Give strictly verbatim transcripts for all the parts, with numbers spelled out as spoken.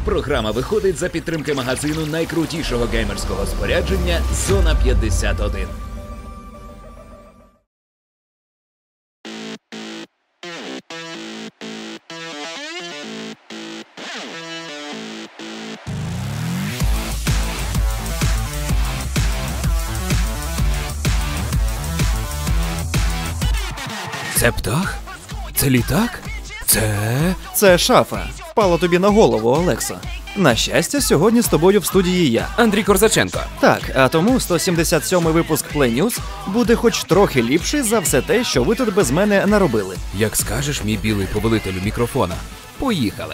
Програма виходить за підтримки магазину найкрутішого геймерського спорядження «Зона п'ятдесят один». Це птах? Це літак? Це... Це шафа. Впала тобі на голову, Олекса. На щастя, сьогодні з тобою в студії я. Андрій Корзаченко. Так, а тому сто сімдесят сьомий випуск Play News буде хоч трохи ліпший за все те, що ви тут без мене наробили. Як скажеш, мій білий повелителю мікрофона. Поїхали.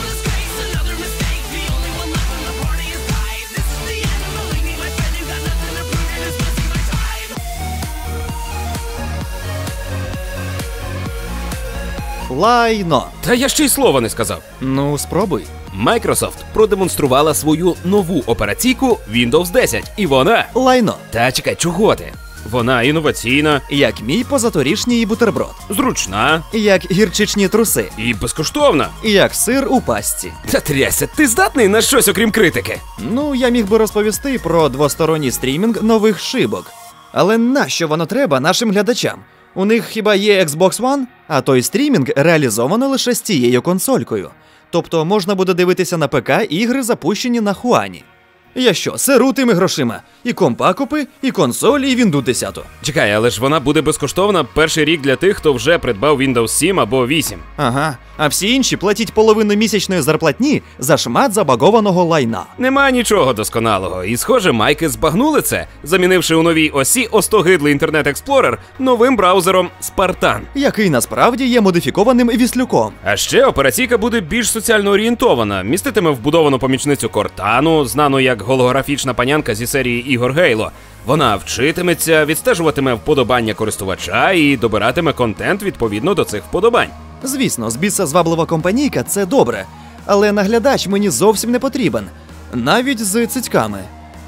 Лайно. Та я ще й слова не сказав. Ну, спробуй. Microsoft продемонструвала свою нову операційку Windows десять. І вона... Лайно. Та чекай, чого ти? Вона інноваційна. Як мій позаторішній бутерброд. Зручна. Як гірчичні труси. І безкоштовна. Як сир у пастці. Та трясся, ти здатний на щось окрім критики? Ну, я міг би розповісти про двосторонній стрімінг нових шибок. Але нащо воно треба нашим глядачам? У них хіба є Xbox One? А той стрімінг реалізовано лише з цією консолькою. Тобто можна буде дивитися на ПК ігри, запущені на Хуані. Я що, сиру тими грошима? І компа купи, і консоль, і Windows десять. Чекай, але ж вона буде безкоштовна перший рік для тих, хто вже придбав Windows сім або вісім. Ага, а всі інші платять половину місячної зарплатні за шмат забагованого лайна. Нема нічого досконалого, і схоже, майки збагнули це, замінивши у новій осі остогидлий інтернет-експлорер новим браузером Spartan. Який насправді є модифікованим віслюком. А ще операційка буде більш соціально орієнтована, міститиме вбудовану помічницю Кортану, знану як голографічна панянка зі серії ігор Halo. Вона вчитиметься, відстежуватиме вподобання користувача і добиратиме контент відповідно до цих вподобань. Звісно, з біса зваблива компанійка – це добре, але наглядач мені зовсім не потрібен. Навіть з цицьками.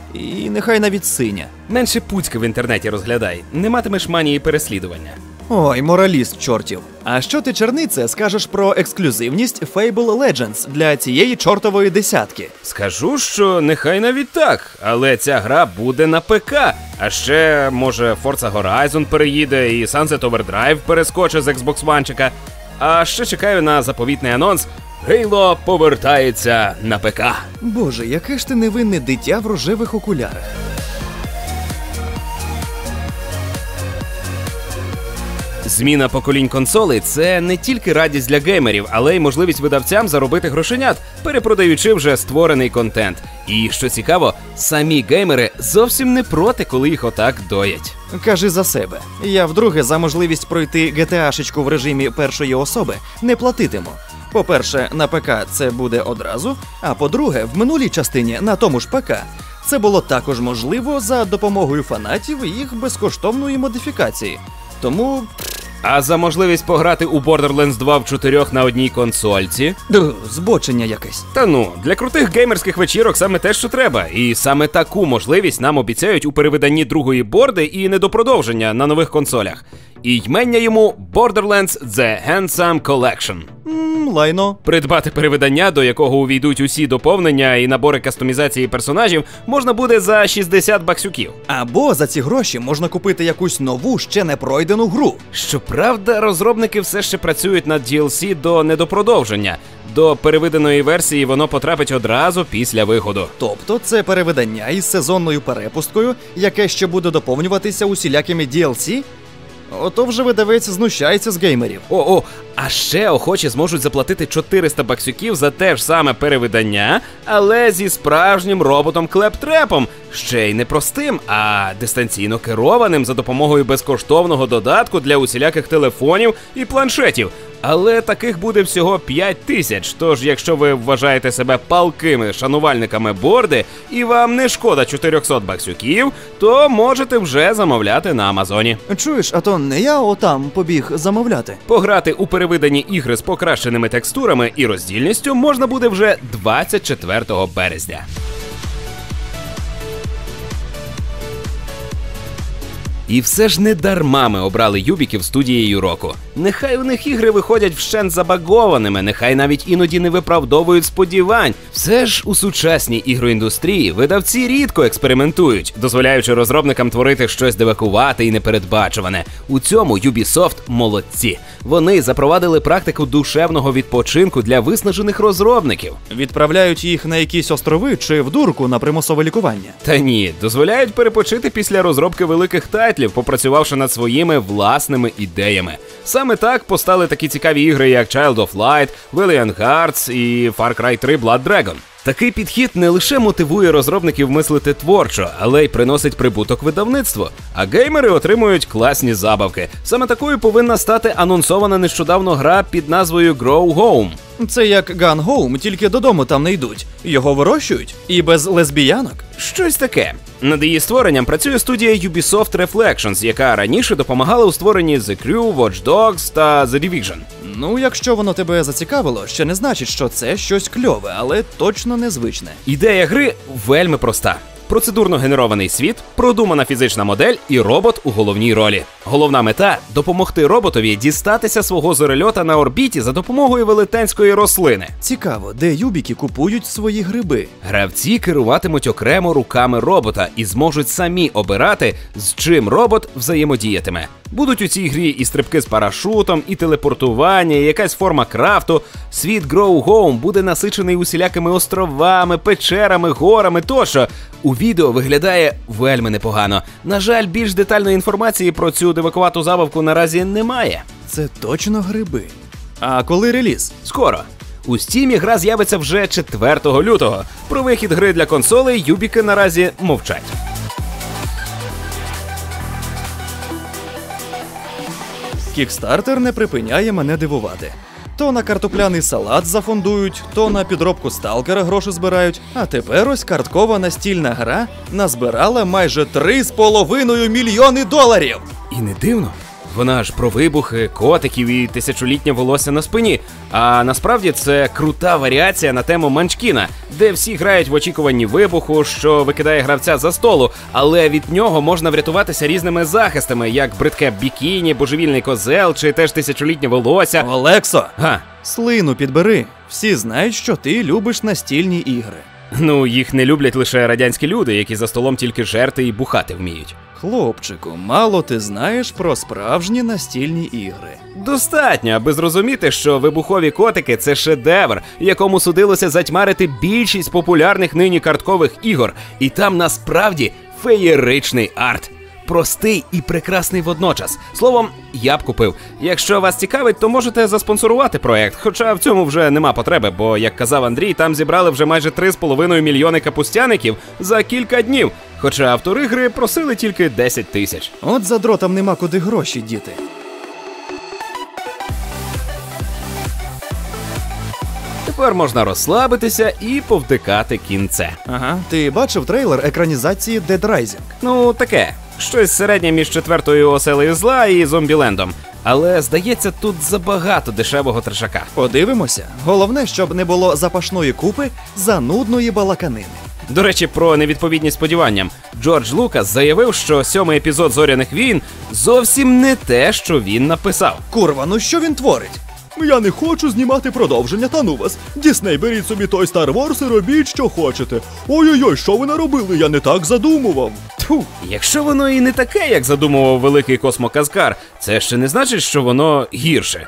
І нехай навіть синя. Менше пуцьки в інтернеті розглядай, не матимеш манії переслідування. Ой, мораліст чортів. А що ти, чернице, скажеш про ексклюзивність Fable Legends для цієї чортової десятки? Скажу, що нехай навіть так, але ця гра буде на ПК. А ще, може, Forza Horizon переїде і Sunset Overdrive перескочить з Xbox One-чика. А ще чекаю на заповітний анонс Halo повертається на ПК. Боже, яке ж ти невинне дитя в рожевих окулярах. Зміна поколінь консолей – це не тільки радість для геймерів, але й можливість видавцям заробити грошенят, перепродаючи вже створений контент. І, що цікаво, самі геймери зовсім не проти, коли їх отак доять. Кажи за себе. Я вдруге за можливість пройти джі ті ей-шечку в режимі першої особи не платитиму. По-перше, на ПК це буде одразу, а по-друге, в минулій частині на тому ж ПК це було також можливо за допомогою фанатів і їх безкоштовної модифікації. Тому... А за можливість пограти у Borderlands два в чотирьох на одній консольці? Ду, збочення якесь. Та ну, для крутих геймерських вечірок саме те, що треба. І саме таку можливість нам обіцяють у перевиданні другої борди і недопродовження на нових консолях. І ймення йому Borderlands The Handsome Collection. Ммм, лайно. Придбати перевидання, до якого увійдуть усі доповнення і набори кастомізації персонажів, можна буде за шістдесят баксюків. Або за ці гроші можна купити якусь нову, ще не пройдену гру. Щоправда, розробники все ще працюють над ді ел сі до недопродовження. До перевиданої версії воно потрапить одразу після виходу. Тобто це перевидання із сезонною перепусткою, яке ще буде доповнюватися усілякими ді ел сі? Ото вже видавець знущається з геймерів. О-о, а ще охочі зможуть заплатити чотириста баксюків за те ж саме перевидання, але зі справжнім роботом-клептрепом. Ще й не простим, а дистанційно керованим за допомогою безкоштовного додатку для усіляких телефонів і планшетів. Але таких буде всього п'ять тисяч, тож якщо ви вважаєте себе палкими шанувальниками борди і вам не шкода чотирьохсот баксюків, то можете вже замовляти на Амазоні. Чуєш, а то не я отам побіг замовляти. Пограти у перевидані ігри з покращеними текстурами і роздільністю можна буде вже двадцять четвертого березня. І все ж не дарма ми обрали юбіків студією року. Нехай у них ігри виходять вщент забагованими, нехай навіть іноді не виправдовують сподівань. Все ж у сучасній ігроіндустрії видавці рідко експериментують, дозволяючи розробникам творити щось дивакувате і непередбачуване. У цьому Ubisoft молодці. Вони запровадили практику душевного відпочинку для виснажених розробників. Відправляють їх на якісь острови чи в дурку на примусове лікування. Та ні, дозволяють перепочити після розробки великих тайтлів, попрацювавши над своїми власними ідеями. Саме так постали такі цікаві ігри, як Child of Light, Valiant Hearts і Far Cry три Blood Dragon. Такий підхід не лише мотивує розробників мислити творчо, але й приносить прибуток видавництву. А геймери отримують класні забавки. Саме такою повинна стати анонсована нещодавно гра під назвою Grow Home. Це як Gone Home, тільки додому там не йдуть. Його вирощують і без лесбіянок. Щось таке. Над її створенням працює студія Ubisoft Reflections, яка раніше допомагала у створенні The Crew, Watch Dogs та The Division. Ну, якщо воно тебе зацікавило, ще не значить, що це щось кльове, але точно незвичне. Ідея гри вельми проста. Процедурно генерований світ, продумана фізична модель і робот у головній ролі. Головна мета – допомогти роботові дістатися свого зорельота на орбіті за допомогою велетенської рослини. Цікаво, де юбіки купують свої гриби? Гравці керуватимуть окремо руками робота і зможуть самі обирати, з чим робот взаємодіятиме. Будуть у цій грі і стрибки з парашутом, і телепортування, і якась форма крафту. Світ Grow Home буде насичений усілякими островами, печерами, горами тощо. У відео виглядає вельми непогано. На жаль, більш детальної інформації про цю дивакувату забавку наразі немає. Це точно гриби. А коли реліз? Скоро. У Стімі гра з'явиться вже четвертого лютого. Про вихід гри для консолей юбіки наразі мовчать. Кікстартер не припиняє мене дивувати. То на картопляний салат зафондують, то на підробку сталкера гроші збирають, а тепер ось карткова настільна гра назбирала майже три з половиною мільйони доларів! І не дивно. Вона ж про вибухи, котиків і тисячолітнє волосся на спині. А насправді це крута варіація на тему Манчкіна, де всі грають в очікуванні вибуху, що викидає гравця за столу, але від нього можна врятуватися різними захистами, як бридке бікіні, божевільний козел чи теж тисячолітнє волосся. Олексо! Га. Слину підбери. Всі знають, що ти любиш настільні ігри. Ну, їх не люблять лише радянські люди, які за столом тільки жерти і бухати вміють. Хлопчику, мало ти знаєш про справжні настільні ігри. Достатньо, аби зрозуміти, що вибухові котики – це шедевр, якому судилося затьмарити більшість популярних нині карткових ігор. І там насправді феєричний арт. Простий і прекрасний водночас. Словом, я б купив. Якщо вас цікавить, то можете заспонсорувати проект. Хоча в цьому вже нема потреби, бо, як казав Андрій, там зібрали вже майже три з половиною мільйони капустяників за кілька днів. Хоча автори гри просили тільки десять тисяч. От за дротом нема куди гроші діти. Тепер можна розслабитися і повтикати кінце. Ага, ти бачив трейлер екранізації Dead Rising? Ну, таке. Щось середнє між четвертою оселею зла і Зомбілендом. Але, здається, тут забагато дешевого трешака. Подивимося. Головне, щоб не було запашної купи занудної балаканини. До речі, про невідповідність сподіванням. Джордж Лукас заявив, що сьомий епізод «Зоряних війн» зовсім не те, що він написав. Курва, ну що він творить? Я не хочу знімати продовження, та ну вас. Дісней, беріть собі той Star Wars і робіть, що хочете. Ой-ой-ой, що ви наробили? Я не так задумував. Тьфу, якщо воно і не таке, як задумував великий космоказкар, це ще не значить, що воно гірше.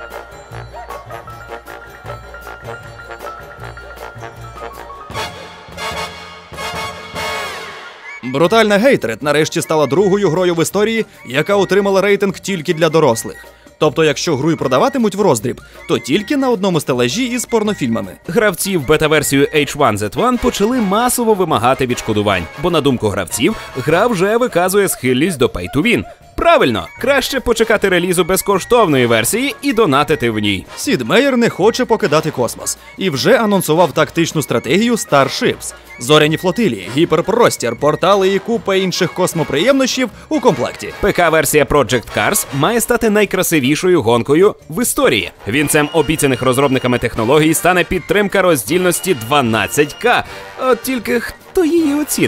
Брутальна Гейтред нарешті стала другою грою в історії, яка отримала рейтинг тільки для дорослих. Тобто, якщо гру й продаватимуть в роздріб, то тільки на одному стелажі із порнофільмами. Гравці в бета-версію ейч ван зет ван почали масово вимагати відшкодувань, бо, на думку гравців, гра вже виказує схильність до pay-to-win. Правильно, краще почекати релізу безкоштовної версії і донатити в ній. Сід Мейер не хоче покидати космос і вже анонсував тактичну стратегію Starships. Зоряні флотилії, гіперпростір, портали і купа інших космоприємнощів у комплекті. ПК-версія Project Cars має стати найкрасивішою гонкою в історії. Вінцем обіцяних розробниками технологій стане підтримка роздільності дванадцять ка. От тільки хто її оцінить?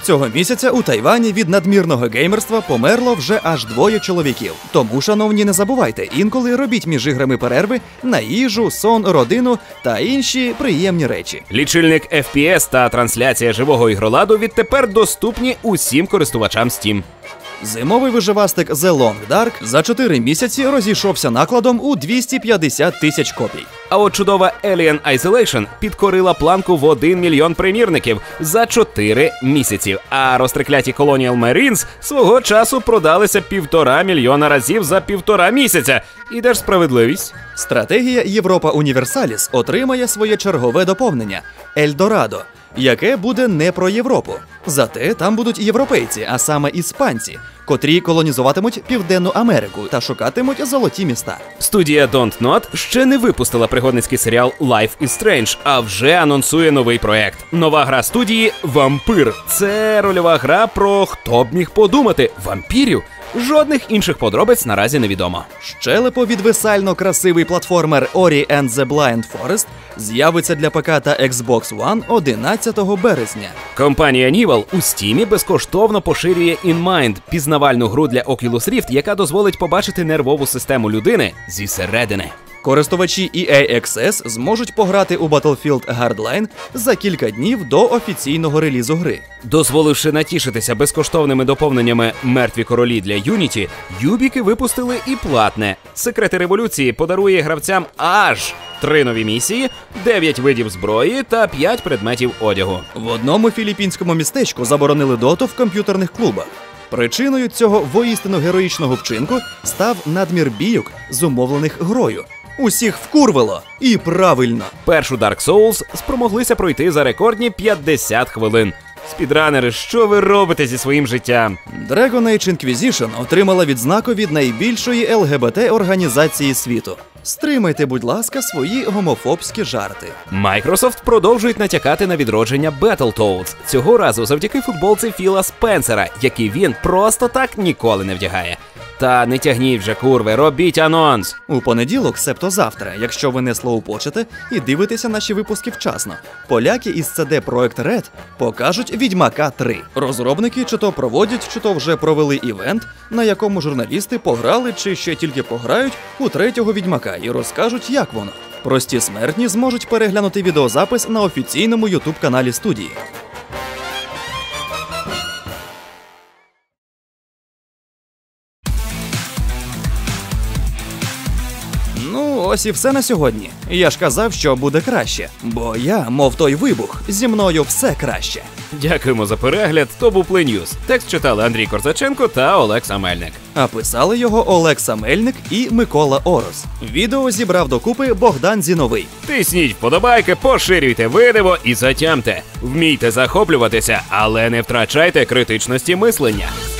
Цього місяця у Тайвані від надмірного геймерства померло вже аж двоє чоловіків. Тому, шановні, не забувайте, інколи робіть між іграми перерви на їжу, сон, родину та інші приємні речі. Лічильник еф пі ес та трансляція живого ігроладу відтепер доступні усім користувачам Steam. Зимовий виживастик The Long Dark за чотири місяці розійшовся накладом у двісті п'ятдесят тисяч копій. А от чудова Alien Isolation підкорила планку в один мільйон примірників за чотири місяці. А розтрикляті Colonial Marines свого часу продалися півтора мільйона разів за півтора місяця. І де ж справедливість? Стратегія Європа Універсаліс отримає своє чергове доповнення – Ельдорадо, яке буде не про Європу. Зате там будуть європейці, а саме іспанці, котрі колонізуватимуть Південну Америку та шукатимуть золоті міста. Студія Don't Nod ще не випустила пригодницький серіал Life is Strange, а вже анонсує новий проект. Нова гра студії «Вампир». Це рольова гра про, хто б міг подумати, вампірів. Жодних інших подробиць наразі невідомо. Щелепо-відвисально красивий платформер Ori and the Blind Forest з'явиться для ПК та Xbox One одинадцятого березня. Компанія Nival у Стімі безкоштовно поширює InMind – пізнавальну гру для Oculus Rift, яка дозволить побачити нервову систему людини зі середини. Користувачі і ей Access зможуть пограти у Battlefield Hardline за кілька днів до офіційного релізу гри. Дозволивши натішитися безкоштовними доповненнями «Мертві королі» для Unity, юбіки випустили і платне. Секрети революції подарує гравцям аж три нові місії, дев'ять видів зброї та п'ять предметів одягу. В одному філіппінському містечку заборонили доту в комп'ютерних клубах. Причиною цього воістину героїчного вчинку став надмір бійок, зумовлених грою. Усіх вкурвало. І правильно. Першу Dark Souls спромоглися пройти за рекордні п'ятдесят хвилин. Спідранери, що ви робите зі своїм життям? Dragon Age Inquisition отримала відзнаку від найбільшої ел ге бе те-організації світу. Стримайте, будь ласка, свої гомофобські жарти. Microsoft продовжують натякати на відродження Battletoads. Цього разу завдяки футболці Філа Спенсера, який він просто так ніколи не вдягає. Та не тягніть вже, курви, робіть анонс! У понеділок, себто завтра, якщо ви не слоупочите і дивитеся наші випуски вчасно, поляки із це де Projekt Red покажуть Відьмака три. Розробники чи то проводять, чи то вже провели івент, на якому журналісти пограли чи ще тільки пограють у третього Відьмака і розкажуть, як воно. Прості смертні зможуть переглянути відеозапис на офіційному ютуб-каналі студії. Ну, ось і все на сьогодні. Я ж казав, що буде краще, бо я, мов той вибух, зі мною все краще. Дякуємо за перегляд, то був Play News. Текст читали Андрій Корзаченко та Олег Самельник. А писали його Олег Самельник і Микола Орос. Відео зібрав докупи Богдан Зіновий. Тисніть вподобайки, поширюйте видео і затямте. Вмійте захоплюватися, але не втрачайте критичності мислення.